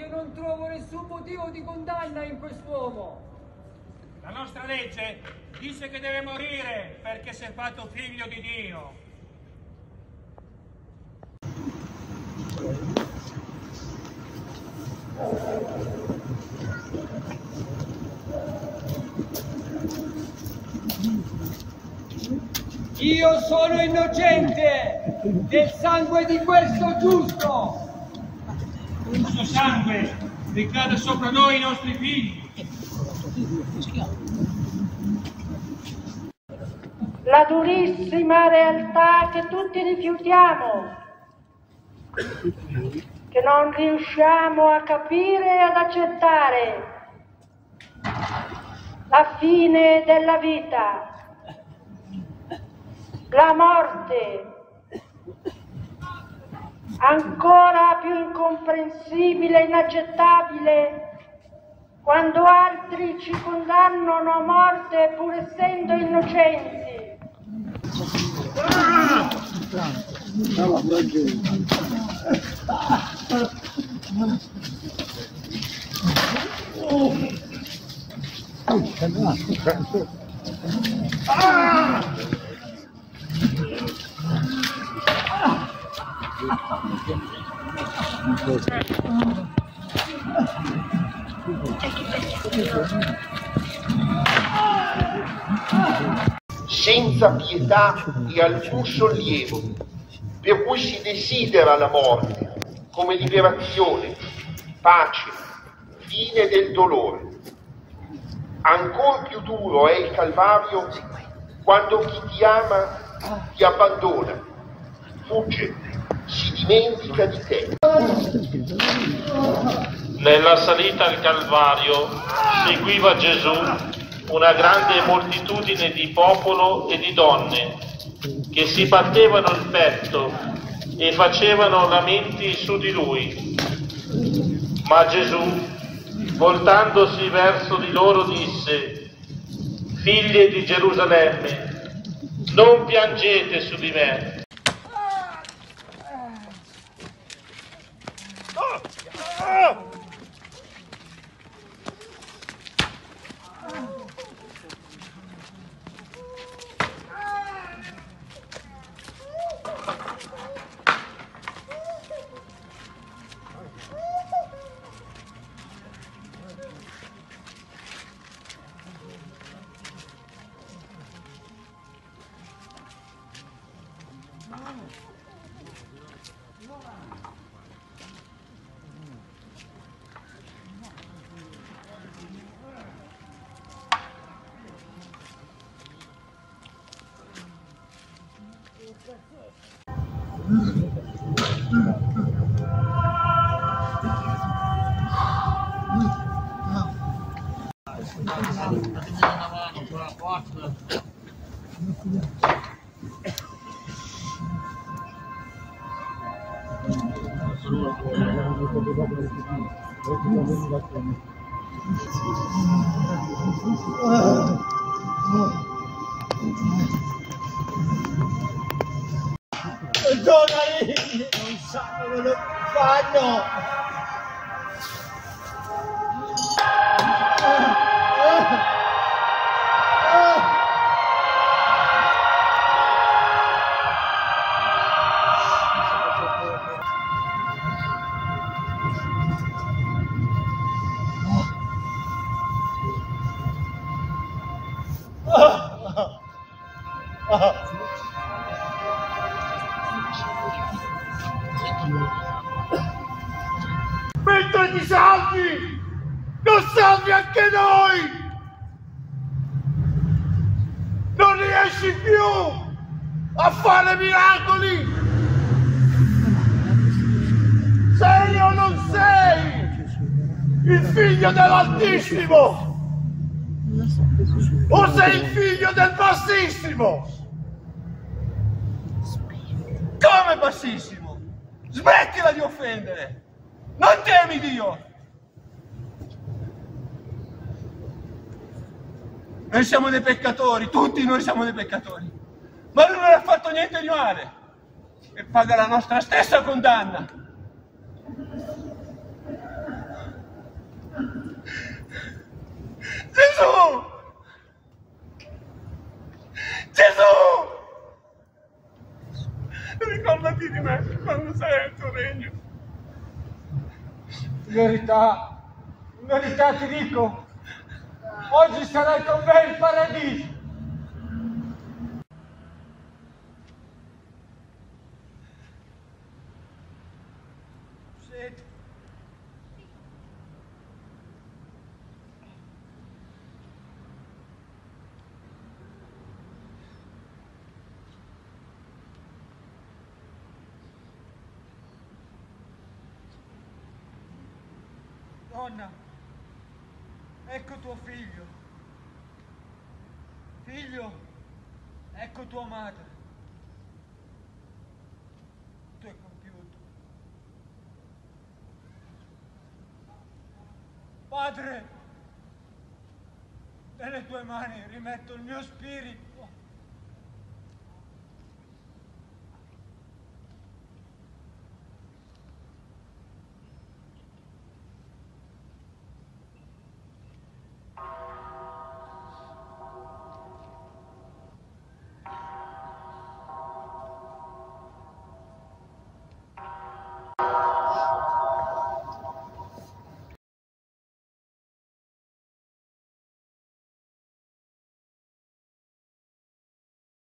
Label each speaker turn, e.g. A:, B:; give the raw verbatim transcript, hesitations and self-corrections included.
A: perché non trovo nessun motivo di condanna in quest'uomo.
B: La nostra legge dice che deve morire perché si è fatto figlio di Dio.
A: Io sono innocente del sangue di questo giusto.
B: Questo sangue ricade sopra noi e i nostri figli.
C: La durissima realtà che tutti rifiutiamo, che non riusciamo a capire e ad accettare. La fine della vita, la morte, ancora più incomprensibile e inaccettabile quando altri ci condannano a morte pur essendo innocenti.
D: Senza pietà e alcun sollievo, per cui si desidera la morte come liberazione, pace, fine del dolore. Ancor più duro è il Calvario quando chi ti ama ti abbandona, fugge, si dimentica di te.
E: Nella salita al Calvario seguiva Gesù una grande moltitudine di popolo e di donne che si battevano il petto e facevano lamenti su di lui. Ma Gesù, voltandosi verso di loro, disse: figlie di Gerusalemme, non piangete su di me.
F: Perdonali, non sanno quello che fanno. Mentre ti salvi, non salvi anche noi! Non riesci più a fare miracoli! Sei o non sei il figlio dell'Altissimo? O sei il figlio del Bassissimo? Come Bassissimo? Smettila di offendere! Non temi Dio! Noi siamo dei peccatori, tutti noi siamo dei peccatori, ma Lui non ha fatto niente di male e paga la nostra stessa condanna. Gesù! Gesù! Ricordati di me quando sei al tuo regno.
A: In verità, in verità ti dico, oggi sarai con me in paradiso. Senti. Donna, ecco tuo figlio. Figlio, ecco tua madre. Tu hai compiuto. Padre, nelle tue mani rimetto il mio spirito.